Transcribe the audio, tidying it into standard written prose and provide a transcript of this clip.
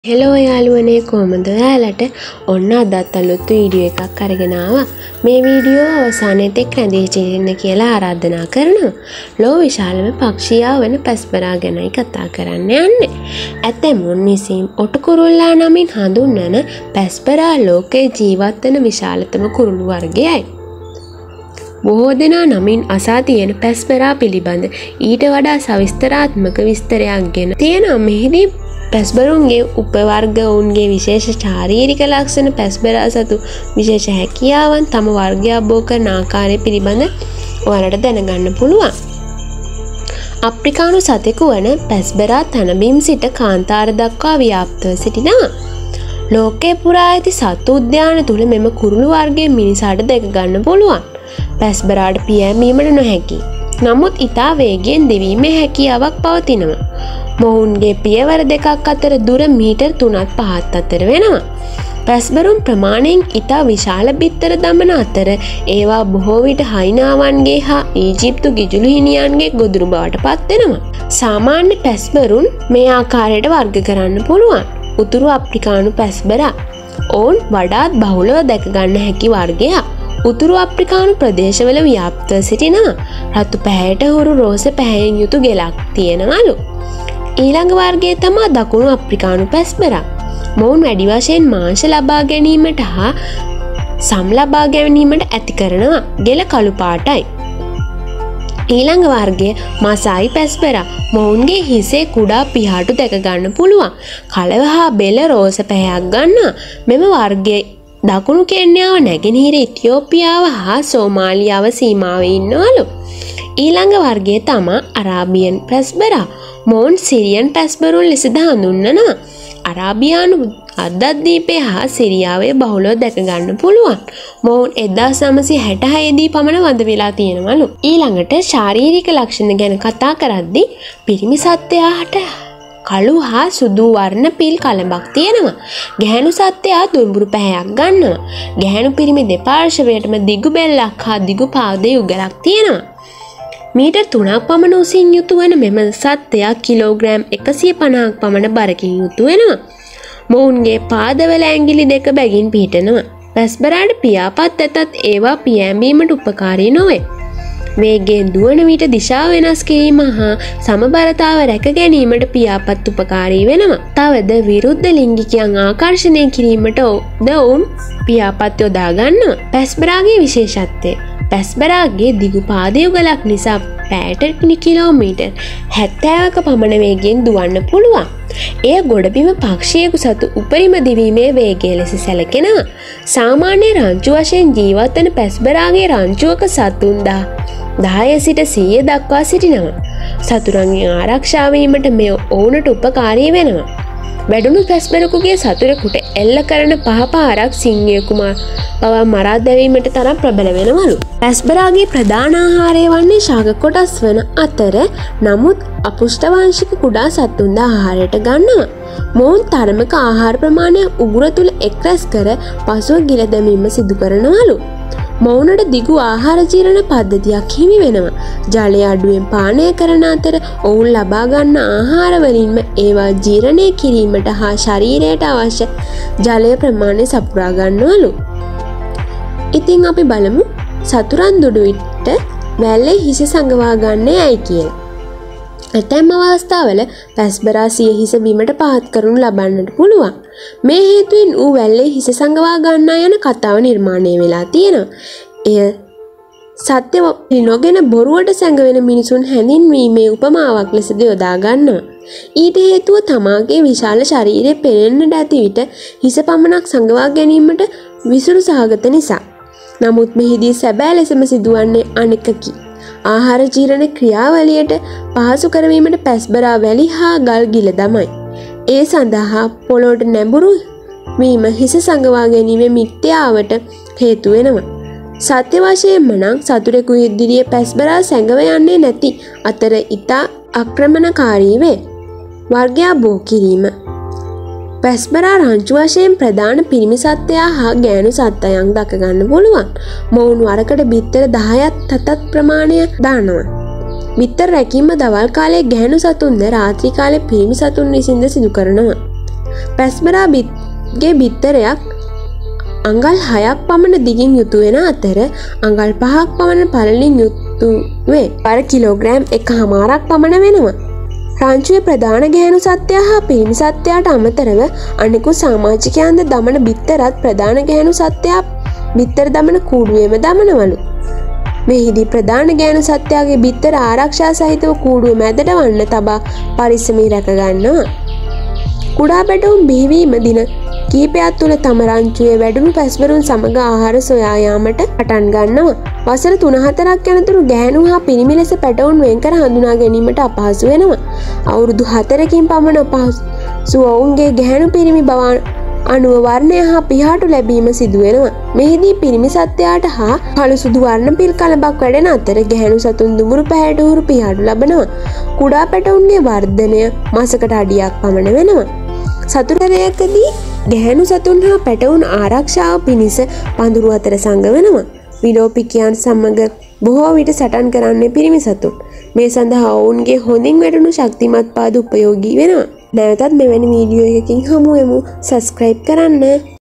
Hello යාළුවනේ කොහමද ඔයාලට ඔන්න අදත් අලුත් වීඩියෝ එකක් අරගෙන ආවා. මේ වීඩියෝ අවසානයේත් එක්ක රැඳී සිටින්න කියලා ආරාධනා කරනවා. ලෝ විශාලම පක්ෂියා වන පැස්බරා ගැනයි කතා කරන්න යන්නේ. ඇතැමුන් විසින් ඔටුකුරුල්ලා නමින් හඳුන්වන පැස්බරා ලෝකයේ ජීවත් වන විශාලතම කුරුළු වර්ගයයි. බොහෝ දෙනා නමින් අසා තියෙන පැස්බරා පිළිබඳ ඊට වඩා සවිස්තරාත්මක විස්තරයක් ගෙන තියෙනවා. මෙහිදී පැස්බරුන්ගේ උපවර්ග ඔවුන්ගේ විශේෂ ශාරීරික ලක්ෂණ පැස්බරා සතු විශේෂ හැකියාවන් තම වර්ගය බෝ කරන ආකාරය පිළිබඳ ඔයාලට දැනගන්න පුළුවන්. අප්‍රිකානු සතෙකු වන පැස්බරා තනබිම් සිට කාන්තාර දක්වා ව්‍යාප්තව සිටිනවා. ලෝකයේ පුරා ඇති සත්තු උද්‍යාන තුල මෙම කුරුළු වර්ගයේ මිනිසාට දැක ගන්න පුළුවන්. පැස්බරාට පියෑමීමට නොහැකි. නමුත් ඉතා වේගයෙන් දිවීමේ හැකියාවක් පවතිනවා. මොවුන්ගේ පියවර දෙකක් අතර දුර මීටර් 3-5 අතර වෙනවා. පැස්බරුන් ප්‍රමාණයෙන් ඉතා විශාල බිත්තර දමන අතර ඒවා බොහෝ විට හයිනාවන්ගේ හා ඊජිප්තු ගිජුළු හිමියන්ගේ ගොදුරු බවට පත් වෙනවා. සාමාන්‍ය පැස්බරුන් මේ ආකාරයට වර්ග කරන්න පුළුවන්. උතුරු අප්‍රිකානු පැස්බරා ඔවුන් වඩාත් බහුලව දැක ගන්න හැකි වර්ගයක්. උතුරු අප්‍රිකානු ප්‍රදේශවල ව්‍යාප්තව සිටිනවා. රතු පැහැයට හුරු රෝස පැහැයෙන් යුතු ගෙලක් තියෙනවලු. ඊළඟ වර්ගය තමා දකුණු අප්‍රිකානු පැස්බරා. මොවුන් වැඩි වශයෙන් මාංශ ලබා ගැනීමට හා සම් ලබා ගැනීමට ඇති කරනවා. ගෙල කළු පාටයි. ඊළඟ වර්ගය මසායි පැස්බරා. මොවුන්ගේ හිසේ කුඩා පිහාටු දැක ගන්න පුළුවන්. කලව හා බෙල රෝස පැහැයක් ගන්නවා. මෙම වර්ගයේ දකුණු කෙන්යාව, නැගෙනහිර ඉතියෝපියාව හා සෝමාලියාව සීමාවේ ඉන්නවලු. ඊළඟ වර්ගය තමා අරාබියන් පැස්බරා. මොවුන් සිරියන් පැස්බරුන් ලෙසද හඳුන්වනවා. අරාබියානු අර්ධද්වීපය හා සිරියාවේ බහුලව දැක ගන්න පුළුවන්. මොවුන් 1966 දී පමණ වඳ වෙලා තියෙනවලු. ඊළඟට ශාරීරික ලක්ෂණ ගැන කතා කරද්දී පිරිමි සත්වයාට කළු හා සුදු වර්ණ පිල් කලඹක් තියෙනවා. ගැහැණු සත්වයා දුඹුරු පැහැයක් ගන්නවා. ගැහැණු පිරිමි දෙපාර්ශ්වයටම දිගු බෙල්ලක් හා දිගු පාද යුගලක් තියෙනවා. මීටර් 3ක් පමණ උසින් යුතු වන මෙම සත්වයා කිලෝග්‍රෑම් 150ක් පමණ බරකින් යුතු වෙනවා. මොවුන්ගේ පාදවල ඇඟිලි දෙක බැගින් පිහිටනවා. පැස්බරාට පියාපත් ඇතත් ඒවා පියෑඹීමට උපකාරී නොවේ. වේගයෙන් දුවන විට දිශාව වෙනස් කිරීම හා සමබරතාව රැක ගැනීමට පියාපත් උපකාරී වෙනවා. තවද විරුද්ධ ලිංගිකයන් ආකර්ෂණය කිරීමට ඔවුන් පියාපත් යොදා ගන්නවා. පැස්බරාගේ විශේෂත්වය පැස්බරාගේ දිගු පාද යුගලක් නිසා පැයට කිලෝමීටර් 70ක පමණ වේගයෙන් දුවන්න පුළුවන්. එය ගොඩබිම පක්ෂියෙකු සතු උපරිම දිවීමේ වේගය ලෙස සැලකෙනවා. සාමාන්‍ය රංචු වශයෙන් ජීවත් වන පැස්බරාගේ රංචුවක සතුන් 10 සිට 100 දක්වා සිටිනවා. සතුරන්ගෙන් ආරක්ෂා වීමට මෙය ඔවුනට උපකාරී වෙනවා. වැඩුණු පැස්බරෙකුගේ සතුරෙකුට එල්ල කරන පාරක් සිංහයෙකු පවා මරා දැමීමට තරම් ප්‍රබල වෙනවලු. පැස්බරාගේ ප්‍රධාන ආහාරය වන්නේ ශාක කොටස් වන අතර නමුත් අපුෂ්ඨවංශික කුඩා සතුන්ද ආහාරයට ගන්නවා. මොවුන් තරමක ආහාර ප්‍රමාණය උගුර තුල එක්රැස් කර පසුව ගිල දැමීම සිදු කරනවලු. මොවුනට දිගු ආහාර ජීර්ණ පද්ධතියක් හිමි වෙනවා. ජලය අඩුවෙන් පානය කරන අතර ඔවුන් ලබා ගන්න ආහාර වලින්ම ඒවා ජීර්ණය කිරීමට හා ශරීරයට අවශ්‍ය ජලය ප්‍රමාණය සපුරා ගන්නවලු. ඉතින් අපි බලමු සතුරන් දුඩු විට වැල්ලේ හිස සංගවා ගන්නේ ඇයි කියලා. ඇතැම් අවස්ථාවල පැස්බරා සිය හිස බිමට පහත් කරනු ලබන්නට පුළුවන්. මේ හේතුවෙන් ඌ වැල්ලේ හිස සංගවා ගන්නා යන කතාව නිර්මාණය වෙලා තියෙනවා. එය සත්‍ය නොගෙන බොරුවට සැඟවෙන මිනිසුන් හැඳින්වීමේ උපමාවක් ලෙසද යොදා ගන්නවා. ඊට හේතුව තමාගේ විශාල ශරීරය පෙනෙන්නට ඇති විට හිස පමණක් සංගවා ගැනීමට විසුරු සහගත නිසා. නමුත් මෙහිදී සැබෑ ලෙසම සිදුවන්නේ අනෙකකි. ආහාර ජීර්ණ ක්‍රියාවලියට පහසු කරවීමට පැස්බරා වැලි හා ගල් ගිල දමයි. ඒ සඳහා පොළොවට නැඹුරු වීම හිස සංගවා ගැනීමේ මිත්‍යාවට හේතු වෙනවා. සත්‍ය වශයෙන්ම නම් සතුරෙකු ඉදිරියේ පැස්බරා සැඟව යන්නේ නැති අතර ඉතා ආක්‍රමණකාරී වේ. වර්ගයා බෝ කිරීම පැස්බරා රංචු වශයෙන් ප්‍රධාන පිරිමි සත්වයා හා ගෑනු සත්වයන් දක ගන්න පුළුවන්. මොවුන් වරකට බිත්තර 10ක් තතත් ප්‍රමාණය දානවා. බිත්තර රැකීම දවල් කාලයේ ගෑනු සතුන්ද රාත්‍රී කාලයේ පිරිමි සතුන් විසින්ද සිදු කරනවා. පැස්බරාගේ බිත්තරයක් අඟල් 6ක් පමණ දිගින් යුතු වෙන අතර අඟල් 5ක් පමණ පළලින් යුතු වේ. පර කිලෝග්‍රෑම් 1.5ක් පමණ වෙනවා. රංචුවේ ප්‍රධාන ගැහැණු සත්වයා හා පිරිමි සත්වයාට අමතරව අනෙකුත් සමාජිකයන්ද දමන බිත්තරත් ප්‍රධාන ගැහැණු සත්වයා බිත්තර දමන කූඩුවේම දමනවලු. මෙහිදී ප්‍රධාන ගැහැණු සත්වයාගේ බිත්තර ආරක්ෂා සහිතව කූඩුව මැදට වන්න තබා පරිස්සමින් රැක ගන්නවා. කුඩා පැටවුන් බිහිවීම දින කීපයක් තුළ තම රංචුවේ වැඩුණු පැස්වරුන් සමග ආහාර සොයා යාමට පටන් ගන්නවා. වසර 3-4ක් යනතුරු ගැහැණු හා පිරිමි ලෙස පැටවුන් වෙන්කර හඳුනා ගැනීමට අපහසු වෙනවා. අවුරුදු 4කින් පමණ පසු ඔවුන්ගේ ගැහැණු පිරිමි බව අනුව වර්ණය හා පිහාටු ලැබීම සිදු වෙනවා. මෙහිදී පිරිමි සත්වයාට හා කළු සුදු වර්ණ පිල් කලබක් වැඩෙන අතර ගැහැණු සතුන් දුඹුරු පැහැයට උරු පිහාටු ලබනවා. කුඩා පැටවුන්ගේ වර්ධනය මාසකට අඩියක් පමණ වෙනවා. සතුටරයකදී ගැහැණු සතුන් හා පැටවුන් ආරක්ෂාව පිණිස පඳුරු අතර සංගවනවා. විලෝපිකයන් සමග බොහෝ විට සටන් කරන්නේ පිරිමි සතුන්. මේ සඳහා ඔවුන්ගේ හොඳින් වැඩුණු ශක්තිමත් පාද උපයෝගී වෙනවා. නැවතත් මෙවැනි වීඩියෝ එකකින් හමු වෙමු. සබ්ස්ක්‍රයිබ් කරන්න.